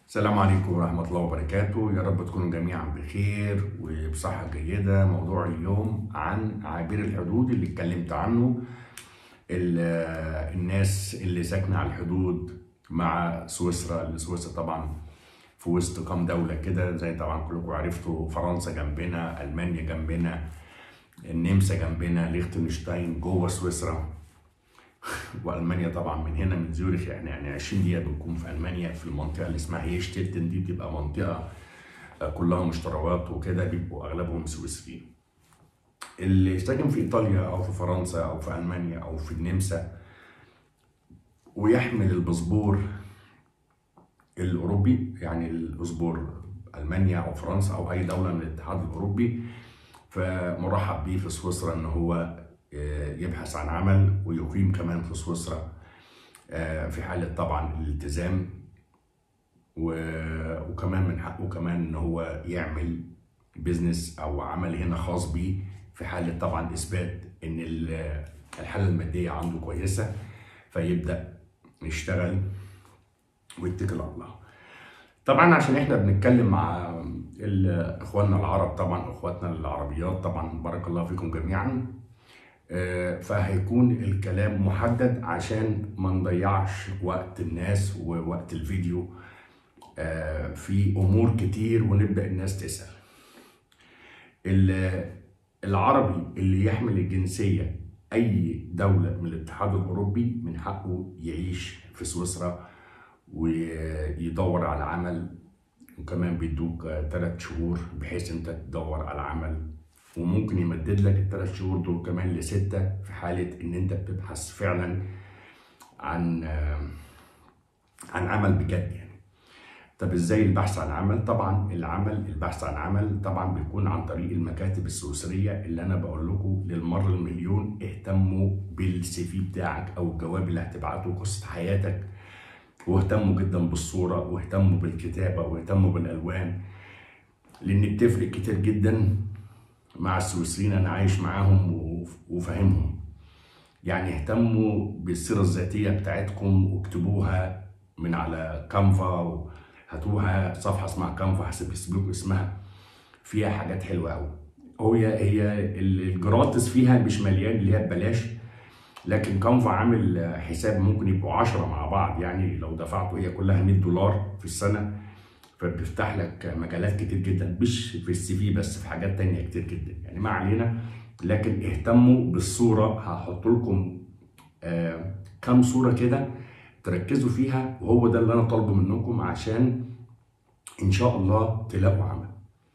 السلام عليكم ورحمة الله وبركاته. يا رب تكونوا جميعا بخير وبصحة جيدة. موضوع اليوم عن عابر الحدود اللي اتكلمت عنه. الناس اللي ساكنة على الحدود مع سويسرا، اللي سويسرا طبعا في وسط كام دولة كده، زي طبعا كلكم عرفتوا فرنسا جنبنا، ألمانيا جنبنا، النمسا جنبنا، ليختنشتاين جوه سويسرا، والمانيا طبعا من هنا من زيورخ يعني 20 دقيقه بنكون في المانيا، في المنطقه اللي اسمها هيشتلتن. دي بتبقى منطقه كلها مشتريات وكده، بيبقوا اغلبهم سويسريين. اللي ساكن في ايطاليا او في فرنسا او في المانيا او في النمسا ويحمل الباسبور الاوروبي، يعني الباسبور المانيا او فرنسا او اي دوله من الاتحاد الاوروبي، فمرحب بيه في سويسرا ان هو يبحث عن عمل ويقيم كمان في سويسرا في حالة طبعا الالتزام، وكمان من حقه كمان ان هو يعمل بيزنس او عمل هنا خاص بيه في حالة طبعا اثبات ان الحالة المادية عنده كويسة، فيبدأ يشتغل ويتكل على الله. طبعا عشان احنا بنتكلم مع اخواننا العرب، طبعا اخواتنا العربيات، طبعا بارك الله فيكم جميعا، فهيكون الكلام محدد عشان ما نضيعش وقت الناس ووقت الفيديو في امور كتير ونبدا الناس تسال. العربي اللي يحمل الجنسيه اي دوله من الاتحاد الاوروبي من حقه يعيش في سويسرا ويدور على عمل، وكمان بيدوك 3 شهور بحيث انت تدور على عمل، وممكن يمدد لك ال3 شهور دول كمان ل6 في حالة إن أنت بتبحث فعلا عن عمل بجد يعني. طب إزاي البحث عن عمل؟ طبعا البحث عن عمل طبعا بيكون عن طريق المكاتب السويسرية اللي أنا بقول لكم للمرة المليون: اهتموا بالسي في بتاعك أو الجواب اللي هتبعته، قصة حياتك، واهتموا جدا بالصورة، واهتموا بالكتابة، واهتموا بالألوان، لأن بتفرق كتير جدا مع السويسريين. انا عايش معاهم وفاهمهم. يعني اهتموا بالسيره الذاتيه بتاعتكم واكتبوها من على كانفا، وهاتوها صفحه اسمها كانفا، حسب فيسبوك اسمها، فيها حاجات حلوه قوي. هي الجراتس فيها مش مليان، اللي هي ببلاش، لكن كانفا عامل حساب ممكن يبقوا 10 مع بعض، يعني لو دفعتوا هي كلها $100 في السنه، فبيفتح لك مجالات كتير جدا، مش في السي في بس، في حاجات تانية كتير جدا يعني، ما علينا. لكن اهتموا بالصورة. هحط لكم كام صورة كده تركزوا فيها، وهو ده اللي انا طالبه منكم عشان ان شاء الله تلاقوا عمل.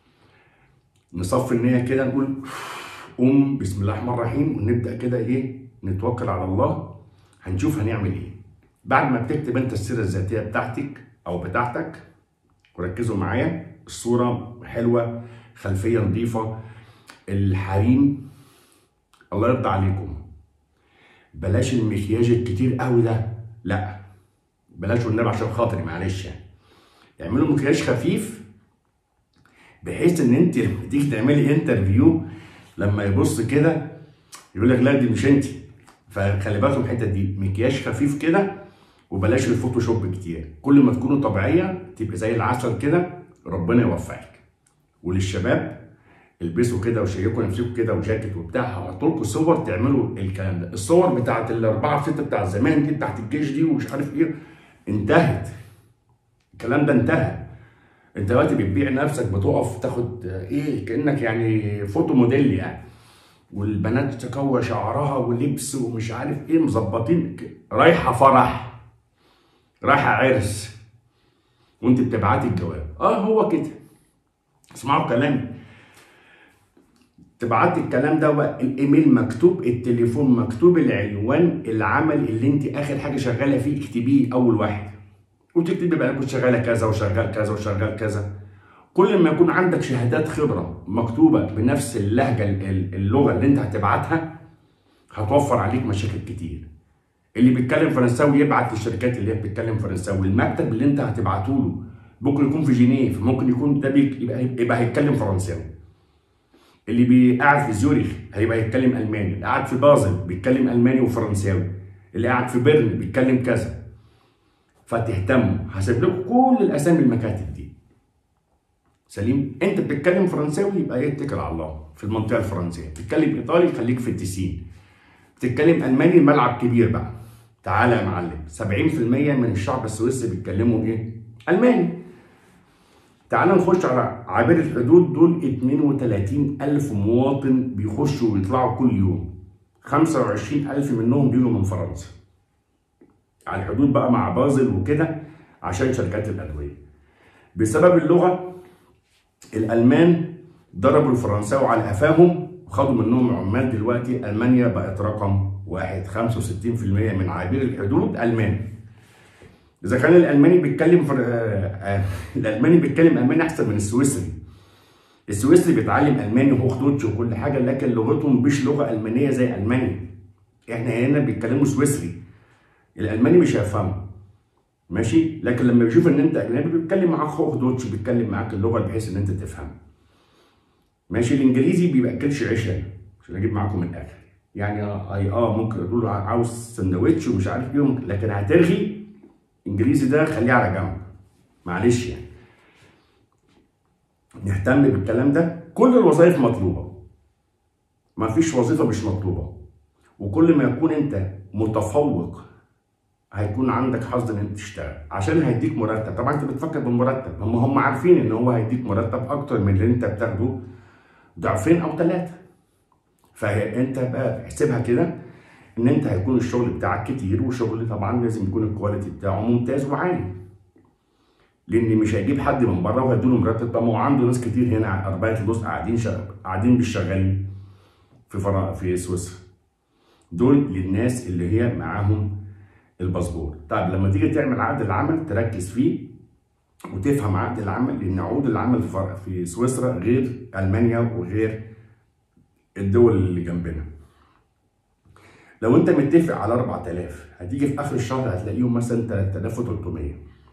نصفي النية كده، نقول بسم الله الرحمن الرحيم، ونبدأ كده ايه، نتوكل على الله، هنشوف هنعمل ايه. بعد ما بتكتب انت السيرة الذاتية بتاعتك او بتاعتك، وركزوا معايا، الصورة حلوة، خلفية نظيفة، الحريم الله يرضى عليكم بلاش المكياج الكتير قوي ده، لا بلاش والنبي عشان خاطري، معلش يعني. اعملوا مكياج خفيف بحيث ان انت لما تيجي تعملي انترفيو لما يبص كده يقول لك لا دي مش انت. فخلي بالكم الحته دي، مكياج خفيف كده، وبلاش الفوتوشوب كتير. كل ما تكونوا طبيعيه تبقى زي العسل كده، ربنا يوفقك. وللشباب البسوا كده وشيكوا نفسكم كده وجاكيت وبتاع، هحط لكم صور تعملوا الكلام ده. الصور بتاعت ال4 في 6 بتاع زمان دي، بتاعت الجيش دي ومش عارف ايه، انتهت. الكلام ده انتهى. انت دلوقتي بتبيع نفسك، بتقف تاخد ايه كانك يعني فوتو موديل يعني، والبنات تكوى شعرها ولبس ومش عارف ايه، مظبطين، رايحه فرح، رايحه عرس، وانت بتبعتي الجواب. هو كده. اسمعوا كلامي، تبعتي الكلام ده، الايميل مكتوب، التليفون مكتوب، العنوان، العمل اللي انت اخر حاجه شغاله فيه اكتبيه اول واحد، وتكتبي بقى كنت شغاله كذا وشغال كذا وشغال كذا. كل ما يكون عندك شهادات خبره مكتوبه بنفس اللهجه، اللغه اللي انت هتبعتها، هتوفر عليك مشاكل كتير. اللي بيتكلم فرنساوي يبعت للشركات اللي هي بتتكلم فرنساوي. المكتب اللي انت هتبعته له ممكن يكون في جنيف، ممكن يكون ده يبقى هيتكلم فرنساوي. اللي قاعد في زيورخ هيبقى يتكلم الماني، اللي قاعد في بازل بيتكلم الماني وفرنساوي، اللي قاعد في بيرن بيتكلم كذا. فتهتموا. هسيب لكم كل الاسامي المكاتب دي. سليم. انت بتتكلم فرنساوي يبقى اتكل على الله في المنطقه الفرنسيه، بتتكلم ايطالي خليك في التسين، بتتكلم الماني الملعب كبير بقى. تعالى يا معلم، 70% من الشعب السويسري بيتكلموا ايه؟ الماني. تعالى نخش على عابر الحدود دول. 32,000 مواطن بيخشوا ويطلعوا كل يوم، 25,000 منهم بيجوا من فرنسا على الحدود بقى مع بازل وكده عشان شركات الادويه. بسبب اللغه الالمان ضربوا الفرنساوي على قفاهم وخدوا منهم عمال. دلوقتي المانيا بقت رقم واحد، 65% من عابر الحدود المان. اذا كان الالماني بيتكلم الالماني بيتكلم الماني احسن من السويسري. السويسري بيتعلم الماني وهوخ دوتش وكل حاجه، لكن لغتهم مش لغه المانيه زي المانيا. احنا هنا بيتكلموا سويسري، الالماني مش هيفهمه. ماشي. لكن لما بيشوف ان انت اجنبي بيتكلم معاك هوخ دوتش، بيتكلم معاك اللغه بحيث ان انت تفهم. ماشي. الانجليزي بيبقاكلش عيش هنا عشان اجيب معاكم من الاخر. يعني ممكن تقول عاوز سندوتش ومش عارف ايه، لكن هترغي انجليزي ده خليه على جنب، معلش يعني. نهتم بالكلام ده. كل الوظائف مطلوبه، ما فيش وظيفه مش مطلوبه. وكل ما يكون انت متفوق هيكون عندك حظ ان انت تشتغل عشان هيديك مرتب. طبعا انت بتفكر بالمرتب، هم عارفين ان هو هيديك مرتب اكتر من اللي انت بتاخده ضعفين او ثلاثه. فانت بقى احسبها كده ان انت هيكون الشغل بتاعك كتير، وشغل طبعا لازم يكون الكواليتي بتاعه ممتاز وعالي، لان مش هيجيب حد من بره وهيديله مرتب. طب ما هو عنده ناس كتير هنا اربعه الدوس قاعدين مش شغالين في سويسرا. دول للناس اللي هي معاهم الباسبور. طيب لما تيجي تعمل عقد العمل تركز فيه وتفهم عقد العمل، لان عقود العمل في سويسرا غير المانيا وغير الدول اللي جنبنا. لو انت متفق على 4000 هتيجي في اخر الشهر هتلاقيهم مثلا 3300.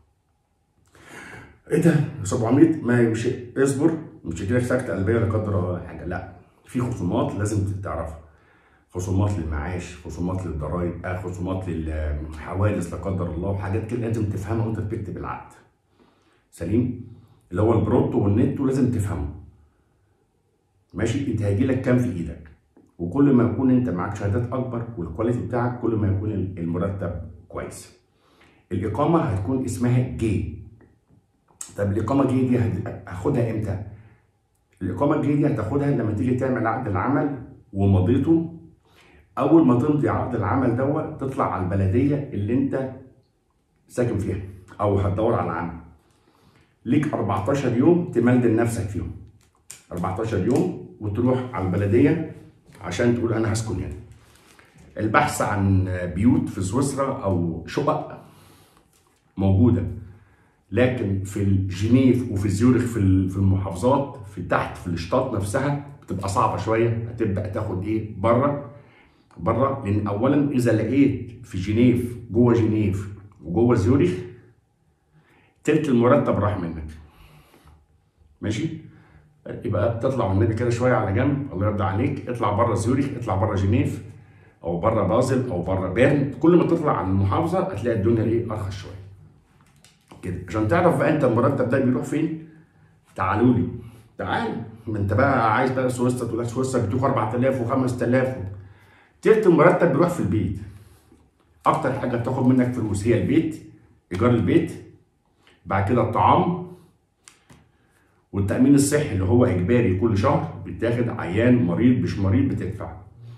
ايه ده 700؟ ما مش اصبر، مش هيجيلك سكته قلبيه لا قدر الله حاجه، لا، في خصومات لازم تعرفها. خصومات للمعاش، خصومات للضرايب، خصومات للحوادث لا قدر الله، وحاجات كده لازم تفهمها وانت بتكتب العقد. سليم. اللي هو البروتو والنتو لازم تفهمه. ماشي. انت هيجيلك كام في ايدك، وكل ما يكون انت معاك شهادات اكبر والكواليتي بتاعك كل ما يكون المرتب كويس. الاقامه هتكون اسمها جي. طب الاقامه جي دي هاخدها امتى؟ الاقامه جي دي هتاخدها لما تيجي تعمل عقد العمل ومضيته. اول ما تمضي عقد العمل دوت تطلع على البلديه اللي انت ساكن فيها او هتدور على عمل. ليك 14 يوم تملدل نفسك فيهم، 14 يوم وتروح على البلديه عشان تقول انا هسكن هنا. البحث عن بيوت في سويسرا او شقق موجوده، لكن في جنيف وفي زيورخ في المحافظات في تحت في الشطات نفسها بتبقى صعبه شويه. هتبدا تاخد ايه بره، لان اولا اذا لقيت في جنيف جوه جنيف وجوه زيورخ تلت المرتب راح منك. ماشي. يبقى بتطلع النبي كده شويه على جنب، الله يرضى عليك، اطلع بره زيورخ، اطلع بره جنيف او بره بازل او بره بيرن. كل ما تطلع عن المحافظه هتلاقي الدنيا ايه ارخص شويه كده. عشان تعرف بقى انت المرتب ده بيروح فين، تعالوا لي، تعال. ما انت بقى عايز بقى سويسرا، تقول لك سويسرا بتدوك 4000 و5000. تلت المرتب بيروح في البيت. اكتر حاجه بتاخد منك فلوس هي البيت، ايجار البيت، بعد كده الطعام والتامين الصحي اللي هو اجباري كل شهر بتاخد، عيان مريض مش مريض بتدفع.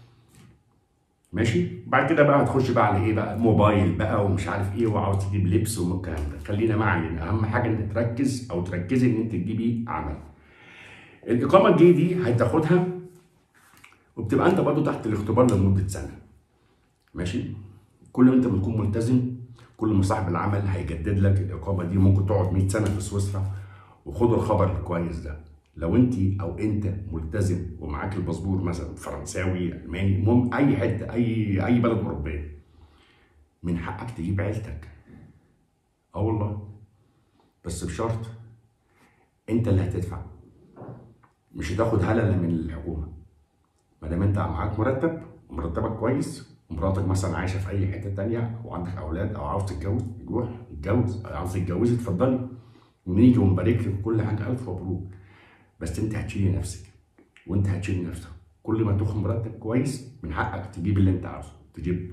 ماشي. بعد كده بقى هتخش بقى على ايه بقى، موبايل بقى ومش عارف ايه، وعاوز تجيب لبس والكلام ده. خلينا معايا، اهم حاجه انت تركز او تركزي ان انت تجيبي عمل. الاقامه الجي دي هتاخدها وبتبقى انت برضه تحت الاختبار لمده سنه. ماشي. كل ما انت بتكون ملتزم كل ما صاحب العمل هيجدد لك الاقامه دي. ممكن تقعد 100 سنه في سويسرا. وخدوا الخبر الكويس ده، لو انت او انت ملتزم ومعاك الباسبور مثلا فرنساوي الماني، المهم اي حته، اي بلد اوروبيه، من حقك تجيب عيلتك. والله، بس بشرط انت اللي هتدفع، مش هتاخد هلله من الحكومه. ما دام انت معاك مرتب ومرتبك كويس ومراتك مثلا عايشه في اي حته تانية، وعندك اولاد او عاوز تتجوز، روح اتجوز. عاوز تتجوزي اتفضلي، ونيجي ونبارك لك وكل حاجه، الف مبروك. بس انت هتشيلي نفسك، وانت هتشيل نفسك. كل ما تاخد مرتب كويس من حقك تجيب اللي انت عاوزه تجيب.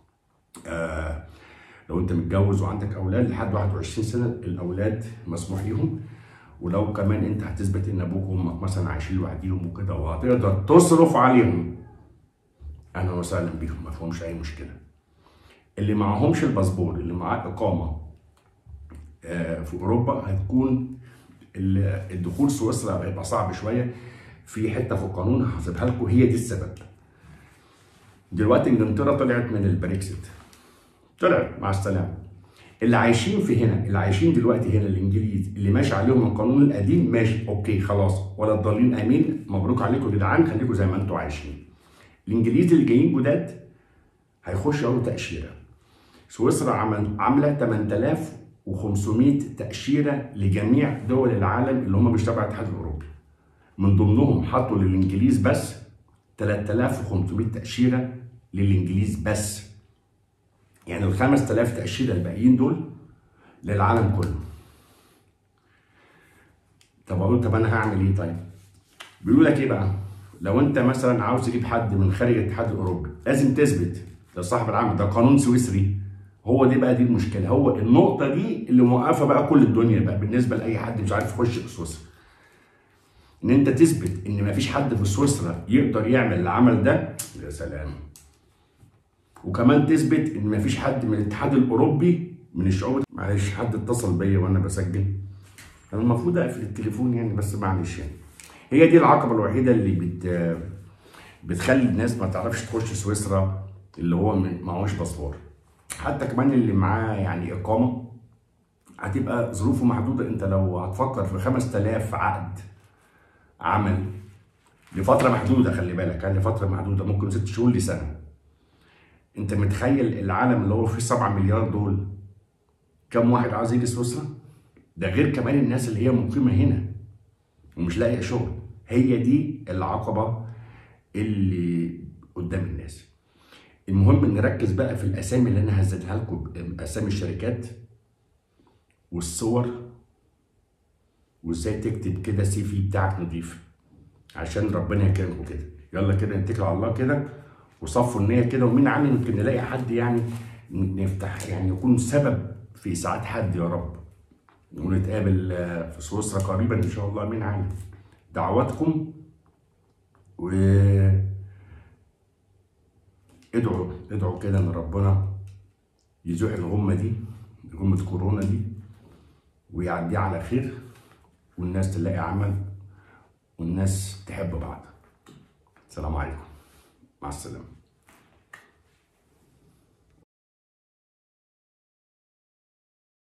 لو انت متجوز وعندك اولاد لحد 21 سنه، الاولاد مسموح ليهم. ولو كمان انت هتثبت ان ابوك وامك مثلا عايشين لوحديهم وكده وهتقدر تصرف عليهم، اهلا وسهلا بيهم، ما فيهمش اي مشكله. اللي معهمش الباسبور، اللي معاه اقامه في اوروبا، هتكون الدخول سويسرا هيبقى صعب شويه. في حته في القانون هحسبها لكم، هي دي السبب. دلوقتي انجلترا طلعت من البريكسيت، طلعت مع السلامه. اللي عايشين في هنا، اللي عايشين دلوقتي هنا، الانجليز اللي ماشي عليهم القانون القديم، ماشي اوكي خلاص، ولا الضالين امين، مبروك عليكم يا جدعان، خليكم زي ما انتم عايشين. الانجليز اللي جايين جداد هيخشوا ياخدوا تاشيره. سويسرا عامله 8500 تاشيره لجميع دول العالم اللي هم مش تبع الاتحاد الاوروبي. من ضمنهم حطوا للانجليز بس 3500 تاشيره للانجليز بس. يعني ال 5000 تاشيره الباقيين دول للعالم كله. طب اقول طب انا هعمل ايه طيب؟ بيقول لك ايه بقى؟ لو انت مثلا عاوز تجيب حد من خارج الاتحاد الاوروبي لازم تثبت لصاحب العمل، ده قانون سويسري. هو دي بقى دي المشكله، هو النقطه دي اللي موقفه بقى كل الدنيا بقى بالنسبه لاي حد مش عارف يخش في سويسرا. ان انت تثبت ان مفيش حد في سويسرا يقدر يعمل العمل ده، يا سلام. وكمان تثبت ان مفيش حد من الاتحاد الاوروبي من الشعوب. معلش حد اتصل بيا وانا بسجل، انا المفروض اقفل التليفون يعني، بس معلش يعني. هي دي العقبه الوحيده اللي بتخلي الناس ما تعرفش تخش سويسرا، اللي هو معهوش باسبور. حتى كمان اللي معاه يعني اقامه هتبقى ظروفه محدوده. انت لو هتفكر في 5000 عقد عمل لفتره محدوده، خلي بالك يعني لفتره محدوده، ممكن 6 شهور لسنه. انت متخيل العالم اللي هو فيه 7 مليار دول كم واحد عاوز يجي سويسرا؟ ده غير كمان الناس اللي هي مقيمه هنا ومش لاقيه شغل. هي دي العقبه اللي قدام الناس. المهم نركز بقى في الاسامي اللي انا هزيدها لكم، اسامي الشركات والصور، وازاي تكتب كده سي في بتاعك نضيف عشان ربنا يكرمكم كده. يلا كده نتكل على الله كده وصفوا النية كده، ومين عالم يمكن نلاقي حد يعني نفتح يعني يكون سبب في اسعاد حد يا رب، ونتقابل في سويسرا قريبا ان شاء الله. مين عالم. دعواتكم، و ادعوا كده ان ربنا يزوح الغمه دي، غمه كورونا دي، ويعديها على خير، والناس تلاقي عمل، والناس تحب بعض. السلام عليكم، مع السلامه.